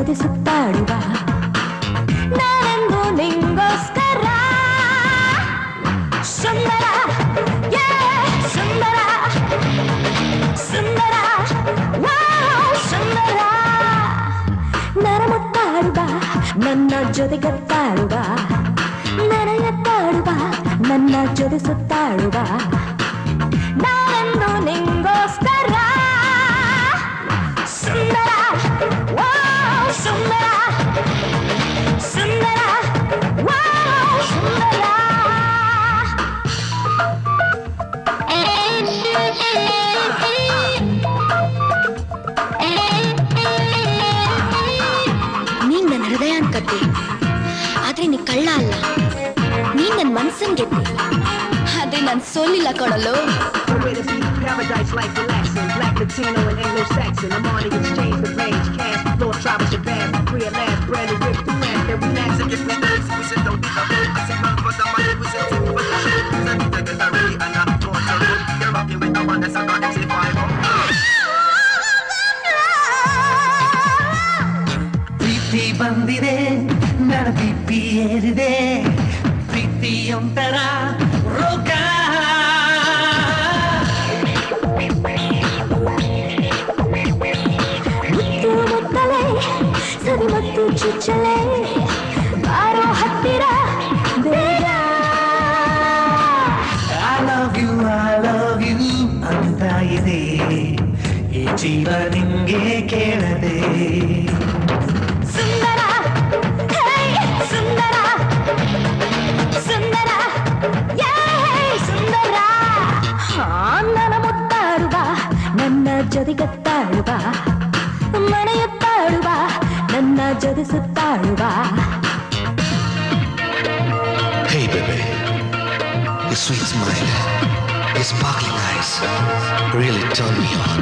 ಜೊತೆ ಸುತ್ತಾಡುವ ನಾನೆಂದು ನಿಂಗೋಸ್ಕರ ಸುಂದರ ಸುಂದರ ಸುಂದರ ಸುಂದರ ನರ ಮುತ್ತಾಡುವ ನನ್ನ ಜೊತೆ ಕತ್ತಾಡುವ ನನಯತ್ತಾಡುವ ನನ್ನ ಜೊತೆ ಸುತ್ತಾಡುವ ನಾನೆಂದು ನಿಂಗೋಸ್ಕರ ಸುಂದರ ಸುಂದರ ಸುಂದರ ಸುಂದರ ನೀನ್ ನನ್ನ ಹೃದಯ ಅನ್ಕತ್ತೆ, ಆದ್ರೆ ನೀ ಕಳ್ಳ ಅಲ್ಲ. ನೀನ್ ನನ್ ಮನ್ಸನ್ ಗೆದ್ದೆ, ಆದ್ರೆ ನಾನ್ ಸೋಲಿಲ್ಲ ಕೊಡಲು. Paradise like relaxing, black Latino and Anglo-Saxon. I'm on the exchange with range, cash, floor, travel, Japan, free at last, brand new whip, the man, then relax and get me nerves. We said don't need a bill, I said run for the money, we said take for the shit. We said take it already, and I'm torture good. You're rocking with the one that's a god, say 5 ಪ್ರೀತಿ ಬಂದಿದೆ, ನನ್ನ BP ಏರಿದೆ, ಪ್ರೀತಿಯೊಂಥರ ರೋಗ. ಸರಿ ಮತ್ತು ಚುಚ್ಚಲೆ ಬಾರೋ ಹತ್ತಿರ ಬೇಗ. I love you ಅಂತ ಇದೆ ಈ ಜೀವ ನಿಂಗೆ ಕೇಳದೆ. ಸುಂದರ ಸುಂದರ ಸುಂದರ ಸುಂದರ ನನ್ನ ಮುತ್ತಾಡುವ ನನ್ನ ಜೊತೆ ಕತ್ತಾಡುವ ಮನೆಯತ್ತಾಡುವ ನನ್ನ ಜೊತೆ ಸುತ್ತಾಡುವ. Hey baby, your sweet smile, your sparkling eyes really turn me on.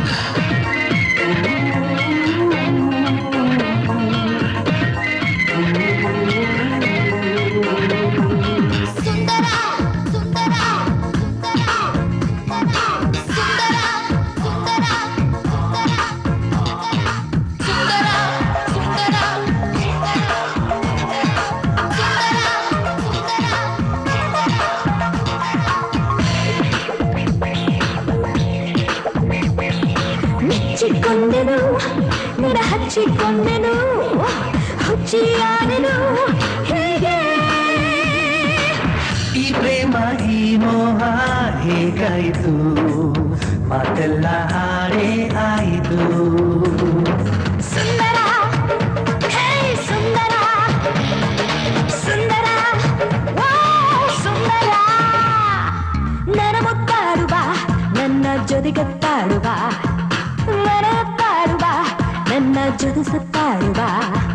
ಹಚ್ಚಿಕೊಂಡೆನು ನಿರ ಹಚ್ಚಿಕೊಂಡೆನು ಹುಚ್ಚಿಯಾದೆನು ಹೇಗೆ ಈ ಪ್ರೇಮ ಈ ಮೋಹ ಹೇಗಾಯಿತು ಮಾತೆಲ್ಲ ಹಾಡೇ ಆಯಿತು. ಸುಂದರ ಹೇ ಸುಂದರ ಸುಂದರ ಸುಂದರ ನರ ಮುತ್ತಾಡುವ ನನ್ನ ಜೊತೆ ಕತ್ತಾಡುವ ಮರೆಯುತ್ತಾಡುವ ನನ್ನ ಜೊತೆ ಸುತ್ತಾಡುವ.